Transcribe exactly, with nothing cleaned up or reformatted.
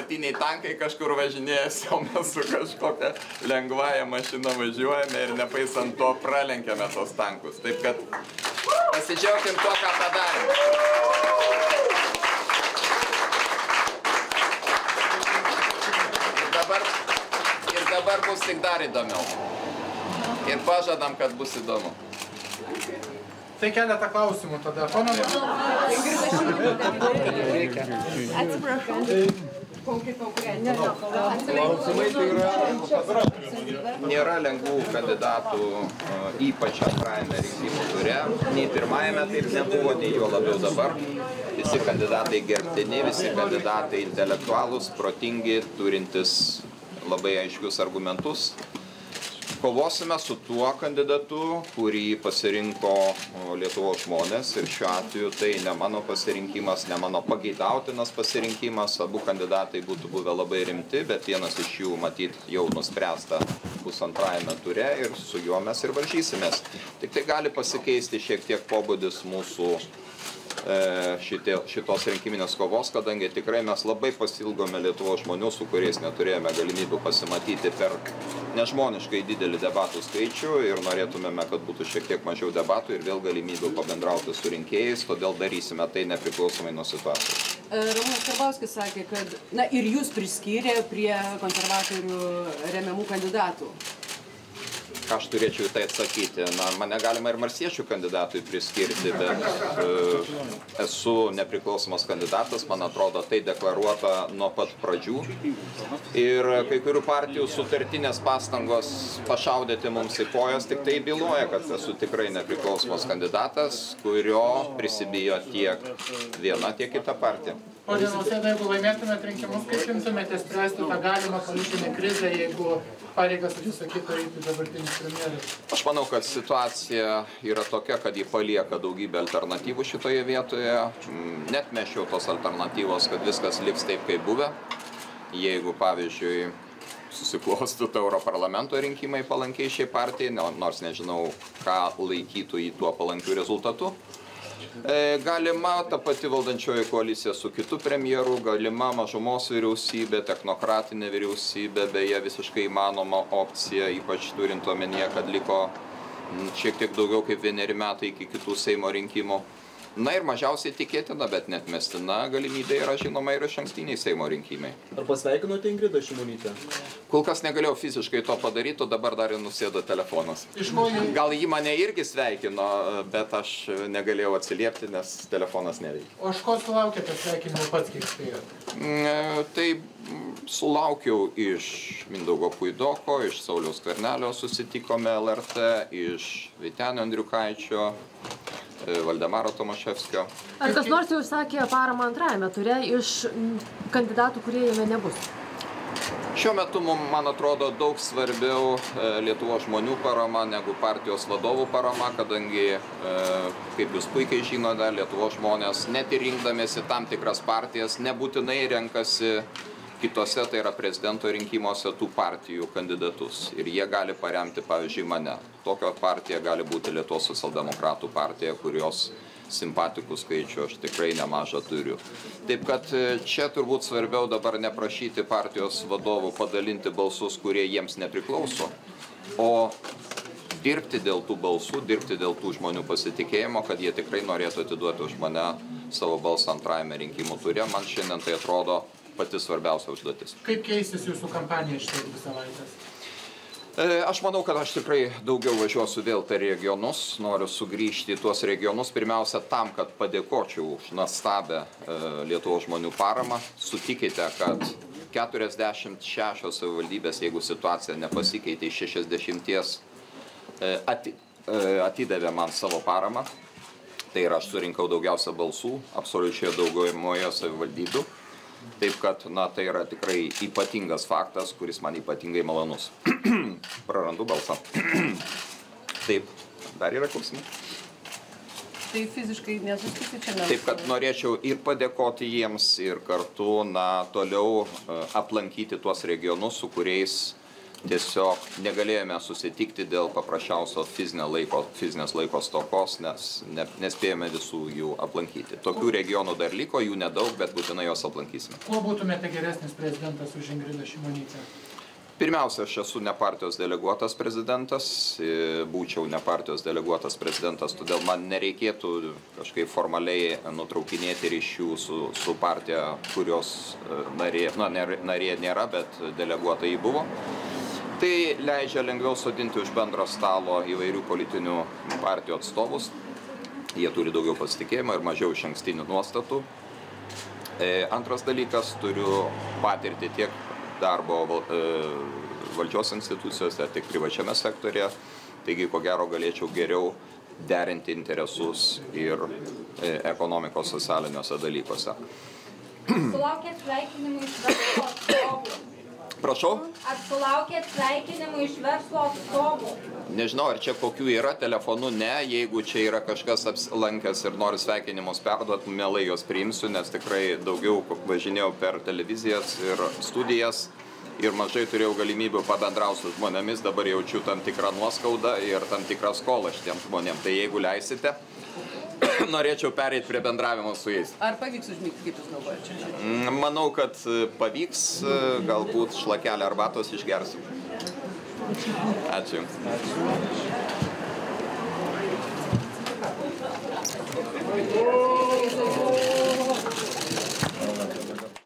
dabartiniai tankai kažkur važinėjasi, o mes su kažkokia lengvąja mašina važiuojame ir nepaisant to pralenkiame tos tankus. Taip kad pasidžiaugim to, ką padarėm. Ir dabar, ir dabar bus tik dar įdomiau. Ir pažadam, kad bus įdomu. Tai keletą klausimų tada. Pono Atsiprašau. Nėra lengvų kandidatų, ypač antrajame rinkimų ture. Nei pirmajame taip nebuvo, nei jo labiau dabar. Visi kandidatai gerbtini, visi kandidatai intelektualūs, protingi, turintis labai aiškius argumentus. Kovosime su tuo kandidatu, kurį pasirinko Lietuvos žmonės ir šiuo atveju tai ne mano pasirinkimas, ne mano pageidautinas pasirinkimas. Abu kandidatai būtų buvę labai rimti, bet vienas iš jų matyt jau nuspręsta bus antrajame ture ir su juo mes ir varžysimės. Tik tai gali pasikeisti šiek tiek pobūdis mūsų Šitie, šitos rinkiminės kovos, kadangi tikrai mes labai pasilgome Lietuvos žmonių, su kuriais neturėjome galimybių pasimatyti per nežmoniškai didelį debatų skaičių ir norėtumėme, kad būtų šiek tiek mažiau debatų ir vėl galimybių pabendrauti su rinkėjais, todėl darysime tai nepriklausomai nuo situacijos. Ramūnas Karbauskis sakė, kad na, ir jūs priskyrė prie konservatorių remiamų kandidatų. Ką aš turėčiau į tai atsakyti? Na, mane galima ir marsiečių kandidatui priskirti, bet e, esu nepriklausomas kandidatas, man atrodo, tai deklaruota nuo pat pradžių. Ir kai kurių partijų sutartinės pastangos pašaudyti mums į kojas tik tai byloja, kad esu tikrai nepriklausomas kandidatas, kurio prisibijo tiek viena, tiek kita partija. Pone Nausėda, jeigu laimėtumėt rinkimus, kaip imtumėte spręsti tą galimą politinę krizę, jeigu pareigas atsisakytų eiti dabartinis premjeras? Aš manau, kad situacija yra tokia, kad ji palieka daugybę alternatyvų šitoje vietoje. Net mešiau tos alternatyvos, kad viskas liks taip, kaip buvę. Jeigu, pavyzdžiui, susiklostytų Europarlamento rinkimai palankiai šiai partijai, nors nežinau, ką laikytų į tuo palankių rezultatų. Galima ta pati valdančioji koalicija su kitu premjeru, galima mažumos vyriausybė, technokratinė vyriausybė, beje visiškai įmanoma opcija, ypač turint omenyje, kad liko šiek tiek daugiau kaip vieneri metai iki kitų Seimo rinkimų. Na ir mažiausiai tikėtina, bet net mestina galimybė yra žinoma ir išankstiniai Seimo rinkimai. Ar pasveikinote Ingridą Šimonytę? Kol kas negalėjau fiziškai to padaryti, o dabar dar ir nusėdo telefonas. Gal jį mane irgi sveikino, bet aš negalėjau atsiliepti, nes telefonas neveikia. O iš ko sulaukėte sveikinimų pats, kiek spėjote? Tai sulaukiau iš Mindaugo Puidoko, iš Sauliaus Skvernelio susitikome L R T, iš Vytenio Andriukaičio, Valdemaro Tomaševskio. Ar kas nors jau sakė paramą antrajame ture iš kandidatų, kurie jame nebus? Šiuo metu, man atrodo, daug svarbiau Lietuvos žmonių parama negu partijos vadovų parama, kadangi, kaip jūs puikiai žinote, Lietuvos žmonės net ir rinkdamėsi tam tikras partijas nebūtinai renkasi kitose, tai yra prezidento rinkimuose, tų partijų kandidatus. Ir jie gali paremti, pavyzdžiui, mane. Tokio partija gali būti Lietuvos socialdemokratų partija, kurios simpatikų skaičių aš tikrai nemažą turiu. Taip kad čia turbūt svarbiau dabar neprašyti partijos vadovų padalinti balsus, kurie jiems nepriklauso, o dirbti dėl tų balsų, dirbti dėl tų žmonių pasitikėjimo, kad jie tikrai norėtų atiduoti už mane savo balsą antrajame rinkimų ture. Man šiandien tai atrodo pati svarbiausia užduotis. Kaip keisis jūsų kampanija šitas dvi savaitės? Aš manau, kad aš tikrai daugiau važiuosiu vėl per regionus, noriu sugrįžti į tuos regionus, pirmiausia tam, kad padėkočiau už nuostabią Lietuvos žmonių paramą. Sutikite, kad keturiasdešimt šešios savivaldybės, jeigu situacija nepasikeitė, iš šešiasdešimties atidavė man savo paramą. Tai yra, aš surinkau daugiausia balsų, absoliučiai daugumoje savivaldybių. Taip kad, na, tai yra tikrai ypatingas faktas, kuris man ypatingai malonus. Prarandu balsą. Taip, dar yra klausimų. Tai fiziškai nesuskisi čia. Taip, kad norėčiau ir padėkoti jiems, ir kartu, na, toliau aplankyti tuos regionus, su kuriais tiesiog negalėjome susitikti dėl paprasčiausio fizinio laiko, fizinės laiko stokos, nes ne, nespėjome visų jų aplankyti. Tokių regionų dar liko, jų nedaug, bet būtinai jos aplankysime. Kuo būtumėte geresnis prezidentas už Ingridą Šimonytę? Pirmiausia, aš esu ne partijos deleguotas prezidentas, būčiau ne partijos deleguotas prezidentas, todėl man nereikėtų kažkaip formaliai nutraukinėti ryšių su, su partija, kurios narė, na, narė nėra, bet deleguota jį buvo. Tai leidžia lengviau sodinti už bendro stalo įvairių politinių partijų atstovus. Jie turi daugiau pasitikėjimo ir mažiau išankstinių nuostatų. Antras dalykas, turiu patirtį tiek darbo valdžios institucijose, tiek privačiame sektorėje. Taigi, ko gero, galėčiau geriau derinti interesus ir ekonomikos socialiniuose dalykuose. Sulaukėt sveikinimų iš verslo atstovų? Prašau? Ar sulaukėt sveikinimų iš verslo atstovų? Nežinau, ar čia kokių yra telefonu, ne. Jeigu čia yra kažkas apsilankęs ir nori sveikinimus perduoti, mielai jos priimsiu, nes tikrai daugiau važinėjau per televizijas ir studijas ir mažai turėjau galimybių pabendrauti su žmonėmis, dabar jaučiu tam tikrą nuoskaudą ir tam tikrą skolą šitiem žmonėm. Tai jeigu leisite, norėčiau pereiti prie bendravimo su jais. Ar pavyks užmigti, kaip jūs galvojate? Manau, kad pavyks, galbūt šlakelę arbatos išgersim. Ačiū. Ačiū.